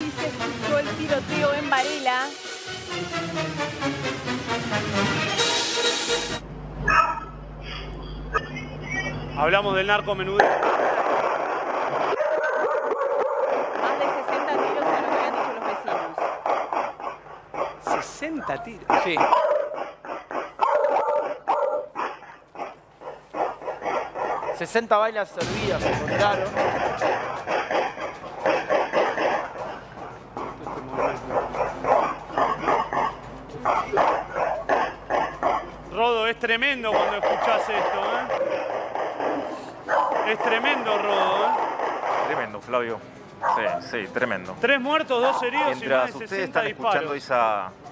Hoy se escuchó el tiroteo en Varela. Hablamos del narcomenudeo. Más de 60 tiros es lo que habían dicho los vecinos. 60 tiros. Sí. ...60 bailas servidas se encontraron. Rodo, es tremendo cuando escuchás esto, ¿eh? Es tremendo, Rodo, ¿eh? Tremendo, Flavio. Sí, tremendo. 3 muertos, 2 heridos y más Mientras de ustedes 60 están escuchando disparos.